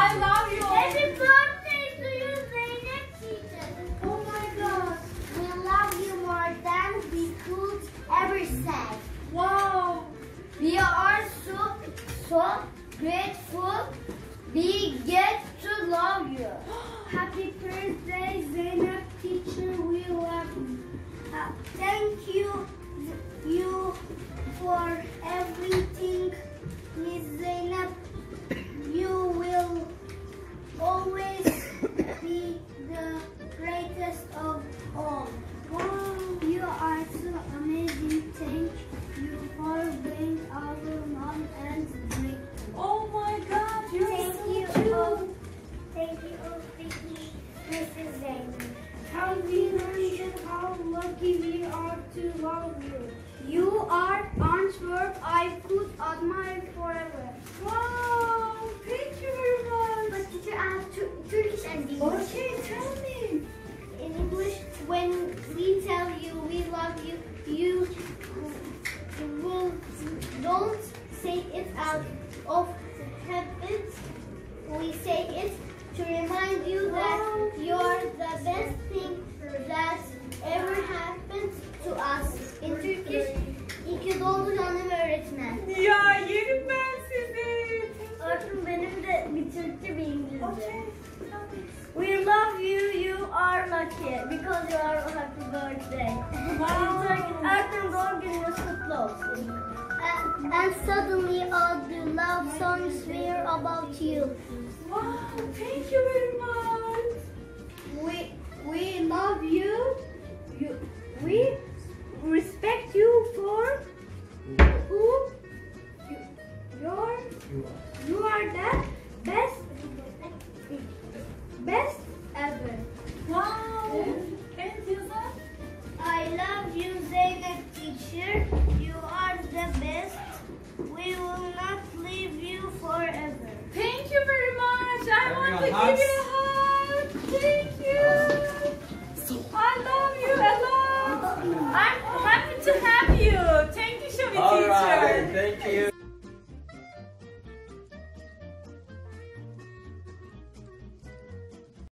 I love you. Happy birthday to you, Zeynep teacher. Oh my God. We love you more than we could ever say. Wow. We are so grateful we get to love you. Happy birthday, Zeynep teacher. We love you. Thank you for everything, Miss Zeynep. You will always be the greatest of all. Wow, you are so amazing. Thank you for being our mom and great. Oh my God. You're Thank so you cute. all. Thank you all, Mrs. Zeynep. How we mention how lucky we are to love you. You are Antwerp I could admire forever. Wow. Thank you very much. But teacher, I have Turkish and English. Okay, tell me. In English, when we tell you we love you, you will don't say it out of habit. We say it to remind you that you're the best thing that ever happened to us. In Turkish, iyi ki doğdu canım öğretmen. Ya yerim ben sizi. Öğretmen benim de bir Türkçe bir İngilizce. Okay. We love you. You are lucky because you are a happy birthday. Wow. Öğretmen doğum gününüz kutlu olsun. And suddenly all the love songs were about you. Wow. Thank you very much. We love you. We respect you for who you are the best ever. Wow. And Yazan? I love you, Zeynep teacher. You are the best. We will not leave you forever. Thank you very much. I want to Everyone, give you a